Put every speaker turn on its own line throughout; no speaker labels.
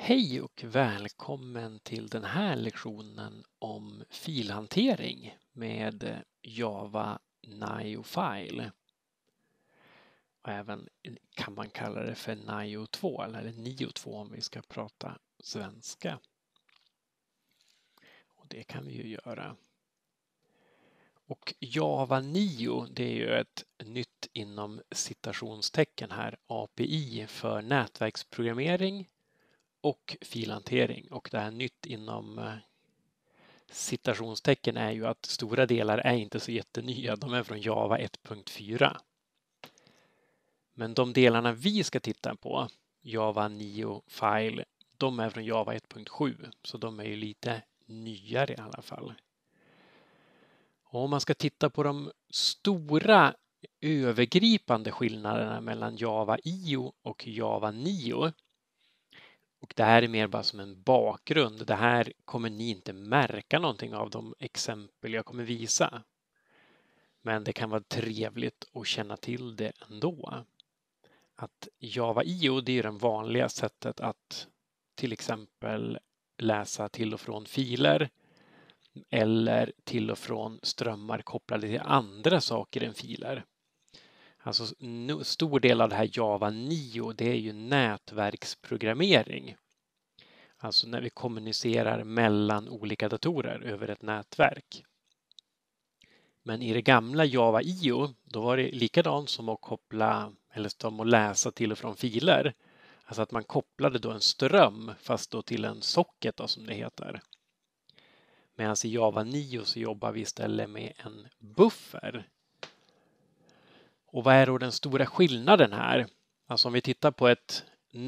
Hej och välkommen till den här lektionen om filhantering med Java NIO-file. Och även kan man kalla det för NIO2 eller NIO2 om vi ska prata svenska. Och det kan vi ju göra. Och Java 9, det är ju ett nytt inom citationstecken här API för nätverksprogrammering och filhantering. Och det här nytt inom citationstecken är ju att stora delar är inte så jättenya. De är från Java 1.4. Men de delarna vi ska titta på, Java 9 File, de är från Java 1.7. Så de är ju lite nyare i alla fall. Och om man ska titta på de stora övergripande skillnaderna mellan Java IO och Java 9. Och det här är mer bara som en bakgrund. Det här kommer ni inte märka någonting av de exempel jag kommer visa. Men det kan vara trevligt att känna till det ändå. Att Java IO, det är det vanliga sättet att till exempel läsa till och från filer eller till och från strömmar kopplade till andra saker än filer. Alltså stor del av det här Java 9, det är ju nätverksprogrammering. Alltså när vi kommunicerar mellan olika datorer över ett nätverk. Men i det gamla Java IO, då var det likadant som att koppla eller som att läsa till och från filer. Alltså att man kopplade då en ström fast då till en socket då, som det heter. Medan i Java 9 så jobbar vi istället med en buffer. Och vad är då den stora skillnaden här? Alltså om vi tittar på ett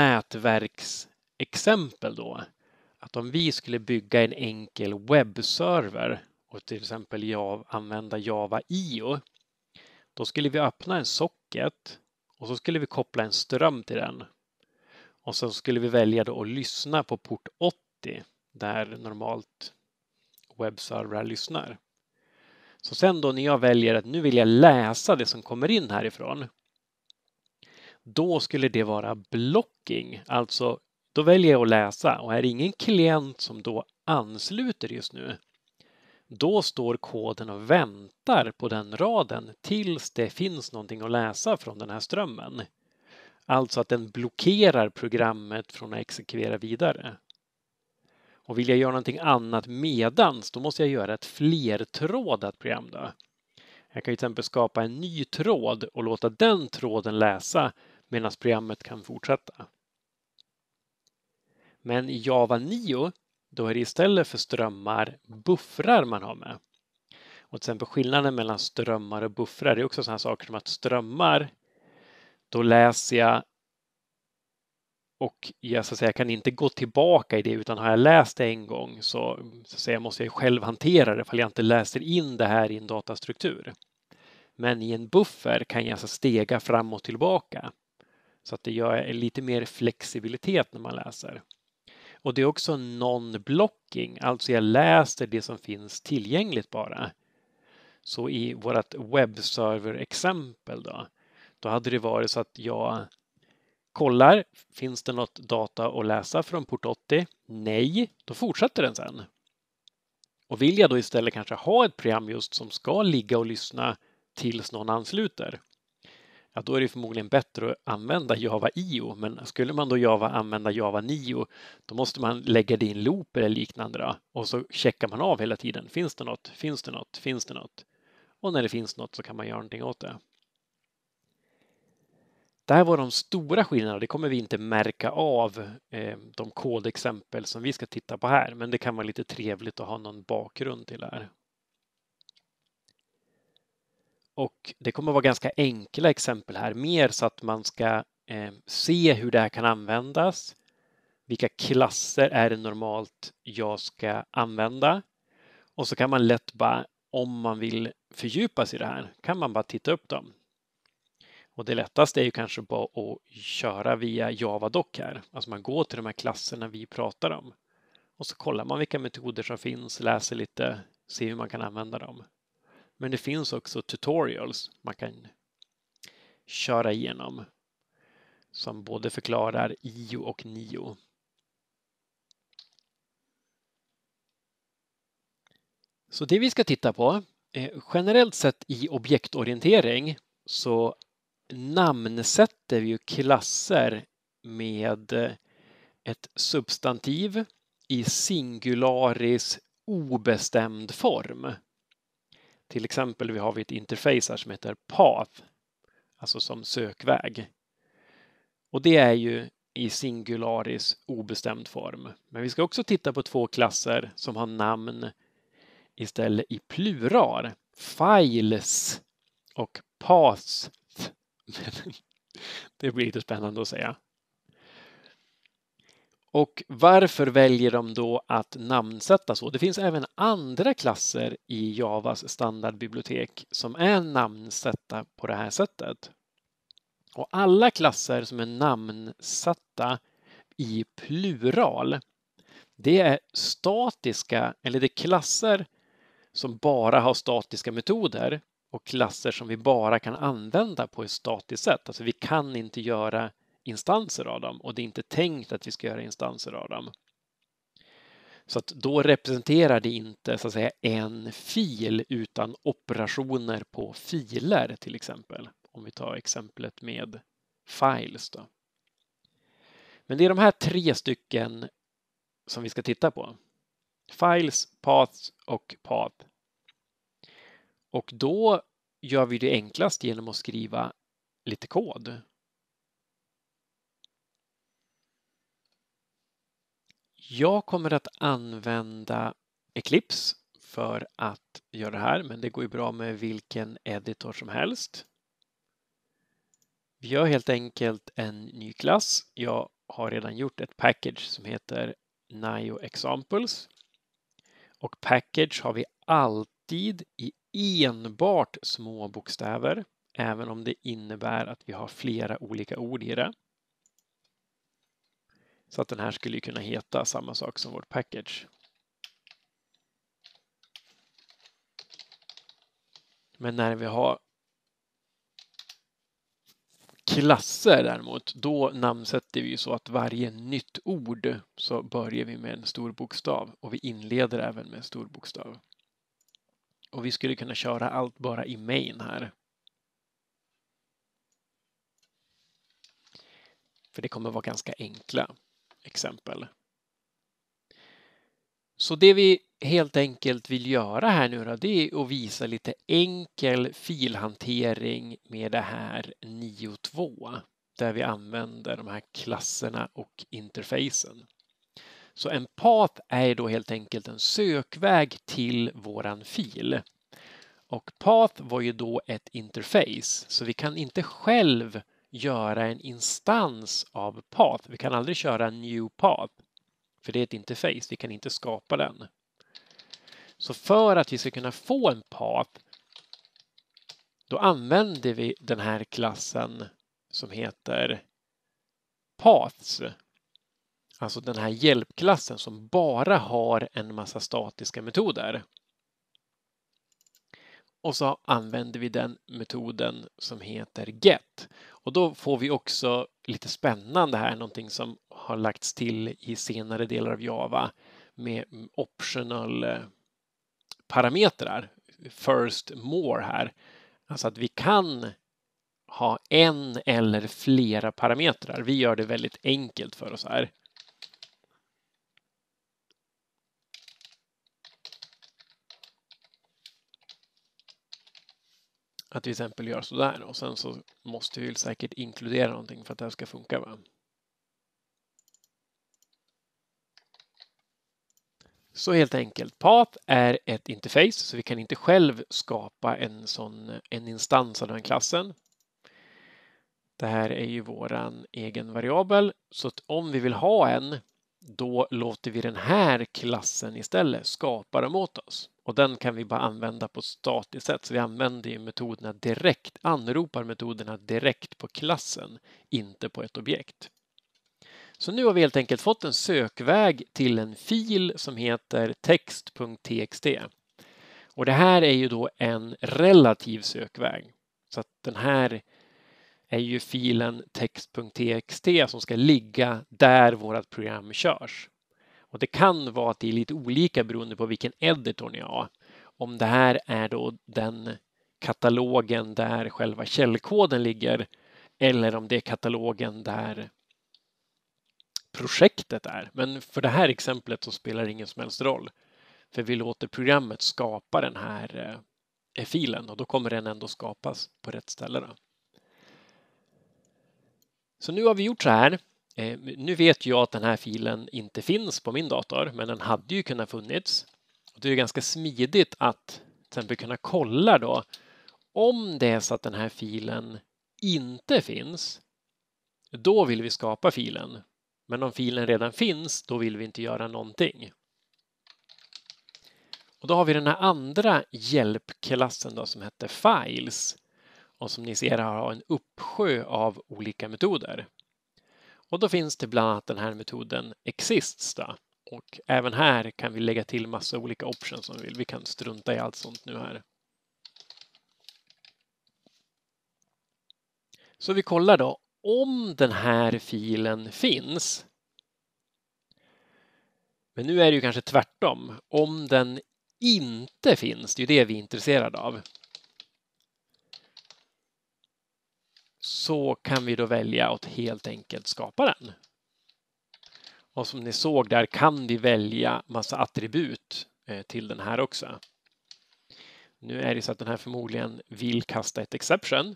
nätverksexempel då. Att om vi skulle bygga en enkel webbserver och till exempel använda Java IO, då skulle vi öppna en socket och så skulle vi koppla en ström till den. Och så skulle vi välja då att lyssna på port 80 där normalt webbservrar lyssnar. Så sen då när jag väljer att nu vill jag läsa det som kommer in härifrån, då skulle det vara blocking, alltså då väljer jag att läsa och är det ingen klient som då ansluter just nu, då står koden och väntar på den raden tills det finns någonting att läsa från den här strömmen. Alltså att den blockerar programmet från att exekvera vidare. Och vill jag göra någonting annat medans, då måste jag göra ett flertrådat program då. Jag kan till exempel skapa en ny tråd och låta den tråden läsa medan programmet kan fortsätta. Men i Java 9, då är det istället för strömmar buffrar man har med. Och till exempel skillnaden mellan strömmar och buffrar är också sådana saker som att strömmar, då läser jag och jag kan inte gå tillbaka i det, utan har jag läst det en gång så måste jag själv hantera det ifall jag inte läser in det här i en datastruktur. Men i en buffer kan jag stega fram och tillbaka. Så att det gör lite mer flexibilitet när man läser. Och det är också non-blocking, alltså jag läser det som finns tillgängligt bara. Så i vårt webbserver-exempel då hade det varit så att jag kollar, finns det något data att läsa från port 80? Nej, då fortsätter den sen. Och vill jag då istället kanske ha ett program just som ska ligga och lyssna tills någon ansluter, ja, då är det förmodligen bättre att använda Java IO. Men skulle man då använda Java 9, då måste man lägga det i en loop eller liknande då. Och så checkar man av hela tiden. Finns det något? Finns det något? Finns det något? Och när det finns något så kan man göra någonting åt det. Det här var de stora skillnaderna. Det kommer vi inte märka av de kodexempel som vi ska titta på här. Men det kan vara lite trevligt att ha någon bakgrund till det här. Och det kommer vara ganska enkla exempel här. Mer så att man ska se hur det här kan användas. Vilka klasser är det normalt jag ska använda? Och så kan man lätt bara, om man vill fördjupa sig i det här, kan man bara titta upp dem. Och det lättaste är ju kanske bara att köra via Javadoc här. Alltså man går till de här klasserna vi pratar om. Och så kollar man vilka metoder som finns, läser lite, ser hur man kan använda dem. Men det finns också tutorials man kan köra igenom som både förklarar IO och NIO. Så det vi ska titta på, generellt sett i objektorientering så namnsätter vi ju klasser med ett substantiv i singularis obestämd form. Till exempel vi har ett interface här som heter path, alltså som sökväg. Och det är ju i singularis obestämd form. Men vi ska också titta på två klasser som har namn istället i plural. Files och paths. Det blir lite spännande att säga. Och varför väljer de då att namnsätta så? Det finns även andra klasser i Javas standardbibliotek som är namnsatta på det här sättet. Och alla klasser som är namnsatta i plural, det är statiska, eller det är klasser som bara har statiska metoder och klasser som vi bara kan använda på ett statiskt sätt. Alltså vi kan inte göra instanser av dem och det är inte tänkt att vi ska göra instanser av dem. Så att då representerar det inte så att säga en fil utan operationer på filer till exempel. Om vi tar exemplet med files då. Men det är de här 3 stycken som vi ska titta på. Files, paths och path. Och då gör vi det enklast genom att skriva lite kod. Jag kommer att använda Eclipse för att göra det här, men det går ju bra med vilken editor som helst. Vi gör helt enkelt en ny klass. Jag har redan gjort ett package som heter Nio Examples. Och package har vi alltid i enbart små bokstäver, även om det innebär att vi har flera olika ord i det. Så att den här skulle kunna heta samma sak som vårt package. Men när vi har klasser däremot, då namnsätter vi så att varje nytt ord så börjar vi med en stor bokstav och vi inleder även med en stor bokstav. Och vi skulle kunna köra allt bara i main här. För det kommer vara ganska enkla exempel. Så det vi helt enkelt vill göra här nu då, det är att visa lite enkel filhantering med det här 9.2 där vi använder de här klasserna och interfacen. Så en path är då helt enkelt en sökväg till våran fil. Och path var ju då ett interface, så vi kan inte själv göra en instans av path. Vi kan aldrig köra new path, för det är ett interface. Vi kan inte skapa den. Så för att vi ska kunna få en path, då använder vi den här klassen som heter paths. Alltså den här hjälpklassen som bara har en massa statiska metoder. Och så använder vi den metoden som heter get. Och då får vi också lite spännande här, någonting som har lagts till i senare delar av Java med optional parametrar. First more här. Alltså att vi kan ha en eller flera parametrar. Vi gör det väldigt enkelt för oss här. Att till exempel göra sådär och sen så måste vi säkert inkludera någonting för att det här ska funka. Va? Så helt enkelt, path är ett interface så vi kan inte själv skapa en instans av den klassen. Det här är ju våran egen variabel så att om vi vill ha en då låter vi den här klassen istället skapa dem åt oss. Och den kan vi bara använda på ett statiskt sätt. Så vi använder ju metoderna direkt, anropar metoderna direkt på klassen, inte på ett objekt. Så nu har vi helt enkelt fått en sökväg till en fil som heter text.txt. Och det här är ju då en relativ sökväg. Så att den här är ju filen text.txt som ska ligga där vårt program körs. Och det kan vara att det är lite olika beroende på vilken editor ni har. om det här är då den katalogen där själva källkoden ligger eller om det är katalogen där projektet är. Men för det här exemplet så spelar det ingen som helst roll. För vi låter programmet skapa den här filen och då kommer den ändå skapas på rätt ställe. Då. Så nu har vi gjort så här. Nu vet jag att den här filen inte finns på min dator, men den hade ju kunnat funnits. Det är ganska smidigt att till exempel kunna kolla då om det är så att den här filen inte finns, då vill vi skapa filen. Men om filen redan finns, då vill vi inte göra någonting. Och då har vi den här andra hjälpklassen då, som heter Files. Och som ni ser har en uppsjö av olika metoder. Och då finns det bland annat den här metoden Exists. Då. Och även här kan vi lägga till massa olika options som vi vill. Vi kan strunta i allt sånt nu här. Så vi kollar då om den här filen finns. Men nu är det ju kanske tvärtom. Om den inte finns, det är ju det vi är intresserade av. Så kan vi då välja att helt enkelt skapa den. Och som ni såg där kan vi välja massa attribut till den här också. Nu är det så att den här förmodligen vill kasta ett exception.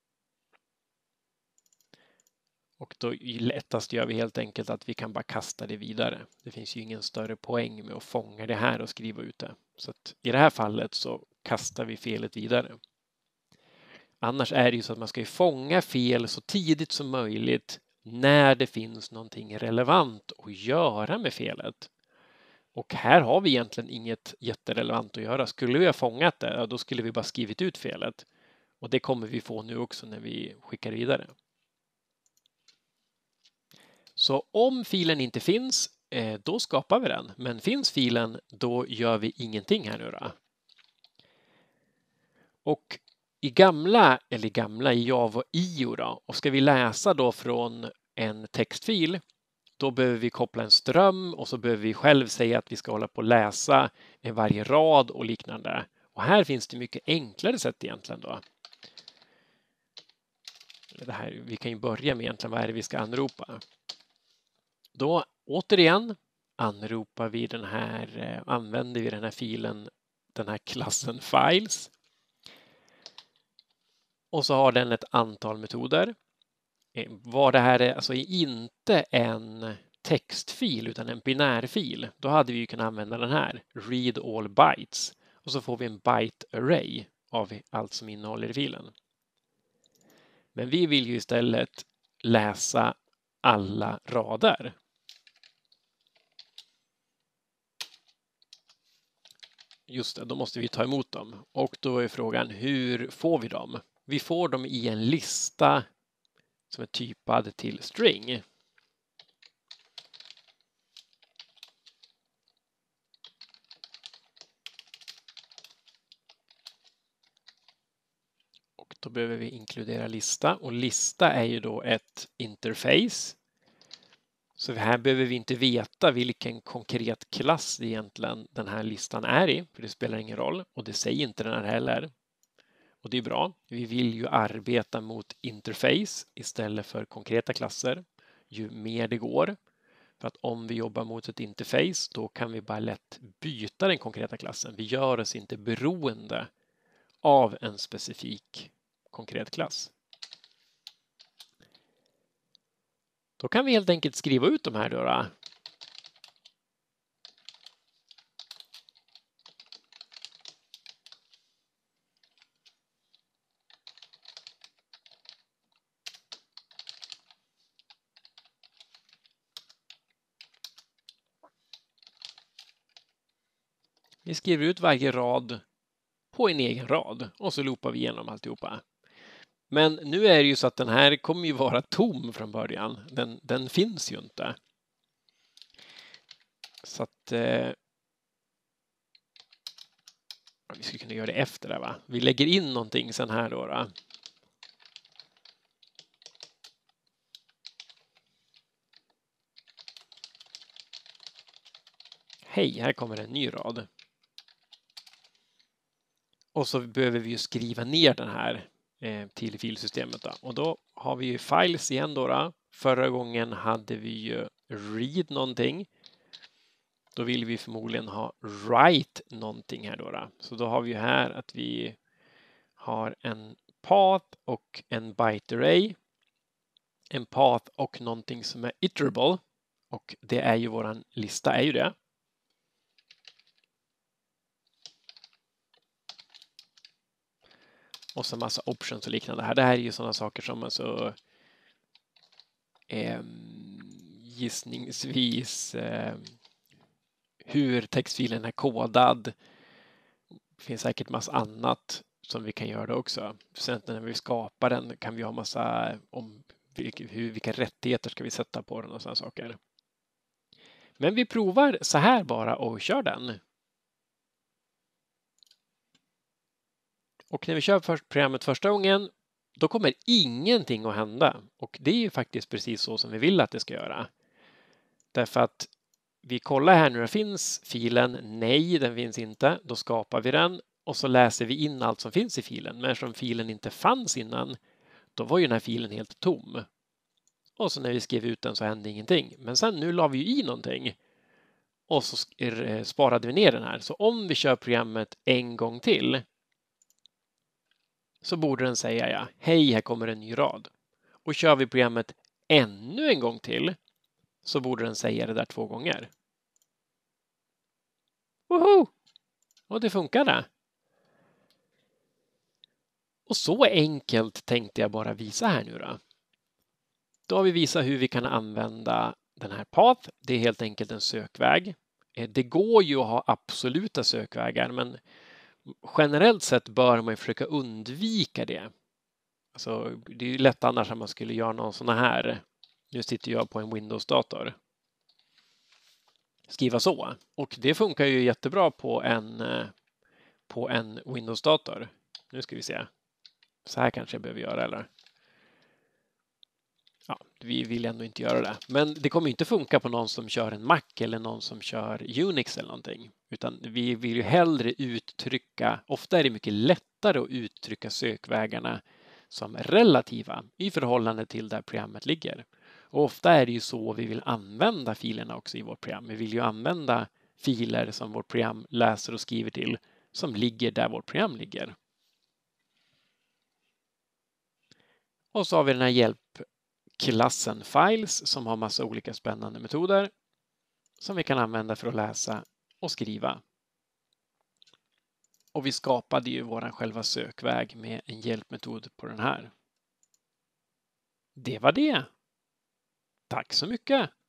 Och då lättast gör vi helt enkelt att vi kan bara kasta det vidare. Det finns ju ingen större poäng med att fånga det här och skriva ut det. Så att i det här fallet så kastar vi felet vidare. Annars är det ju så att man ska ju fånga fel så tidigt som möjligt när det finns någonting relevant att göra med felet. Och här har vi egentligen inget jätterelevant att göra. Skulle vi ha fångat det, då skulle vi bara skrivit ut felet. Och det kommer vi få nu också när vi skickar vidare. Så om filen inte finns, då skapar vi den. Men finns filen, då gör vi ingenting här nu då. Och i Java IO då, och ska vi läsa då från en textfil, då behöver vi koppla en ström och så behöver vi själv säga att vi ska hålla på att läsa varje rad och liknande. Och här finns det mycket enklare sätt egentligen då. Vi kan ju börja med egentligen vad är det vi ska anropa. Då återigen använder vi den här filen, den här klassen Files. Och så har den ett antal metoder. Vad det här är alltså inte en textfil utan en binärfil. Då hade vi ju kunnat använda den här, read all bytes. Och så får vi en byte array av allt som innehåller i filen. Men vi vill ju istället läsa alla rader. Just det, då måste vi ta emot dem. Och då är frågan, hur får vi dem? Vi får dem i en lista som är typad till string. Och då behöver vi inkludera lista. Och lista är ju då ett interface. Så här behöver vi inte veta vilken konkret klass egentligen den här listan är i. För det spelar ingen roll. Och det säger inte den här heller. Och det är bra. Vi vill ju arbeta mot interface istället för konkreta klasser. Ju mer det går. För att om vi jobbar mot ett interface då kan vi bara lätt byta den konkreta klassen. Vi gör oss inte beroende av en specifik konkret klass. Då kan vi helt enkelt skriva ut de här då. Vi skriver ut varje rad på en egen rad och så loopar vi igenom alltihopa. Men nu är det ju så att den här kommer ju vara tom från början. Den finns ju inte. Så att vi skulle kunna göra det efter det, va? Vi lägger in någonting sen här då. Hej, här kommer en ny rad. Och så behöver vi ju skriva ner den här till filsystemet då. Och då har vi ju files igen då. Förra gången hade vi ju read någonting. Då vill vi förmodligen ha write någonting här då. Så då har vi ju här att vi har en path och en byte array. En path och någonting som är iterable. Och det är ju våran lista är ju det. Och så massa options och liknande här. Det här är ju sådana saker som alltså gissningsvis hur textfilen är kodad. Det finns säkert massa annat som vi kan göra också. Sen när vi skapar den kan vi ha massa om vilka rättigheter ska vi sätta på den och sådana saker. Men vi provar så här bara och kör den. Och när vi kör programmet första gången, då kommer ingenting att hända. Och det är ju faktiskt precis så som vi vill att det ska göra. Därför att vi kollar här nu, det finns filen. Nej, den finns inte. Då skapar vi den och så läser vi in allt som finns i filen. Men eftersom filen inte fanns innan, då var ju den här filen helt tom. Och så när vi skrev ut den så hände ingenting. Men sen nu la vi ju i någonting. Och så sparade vi ner den här. Så om vi kör programmet en gång till så borde den säga ja, hej, här kommer en ny rad. Och kör vi programmet ännu en gång till så borde den säga det där 2 gånger. Woho! Och det funkade. Och så enkelt tänkte jag bara visa här nu då. Då har vi visat hur vi kan använda den här path. Det är helt enkelt en sökväg. Det går ju att ha absoluta sökvägar, men generellt sett bör man försöka undvika det. Alltså, det är ju lätt annars om man skulle göra någon sån här. Nu sitter jag på en Windows-dator. Skriva så. Och det funkar ju jättebra på en Windows-dator. Nu ska vi se. Så här kanske jag behöver göra, eller? Ja, vi vill ändå inte göra det. Men det kommer inte funka på någon som kör en Mac eller någon som kör Unix eller någonting. Utan vi vill ju hellre uttrycka, ofta är det mycket lättare att uttrycka sökvägarna som relativa i förhållande till där programmet ligger. Och ofta är det ju så vi vill använda filerna också i vårt program. Vi vill ju använda filer som vårt program läser och skriver till som ligger där vårt program ligger. Och så har vi den här hjälpklassen Files som har massa olika spännande metoder som vi kan använda för att läsa och skriva. Och vi skapade ju våran själva sökväg med en hjälpmetod på den här. Det var det. Tack så mycket!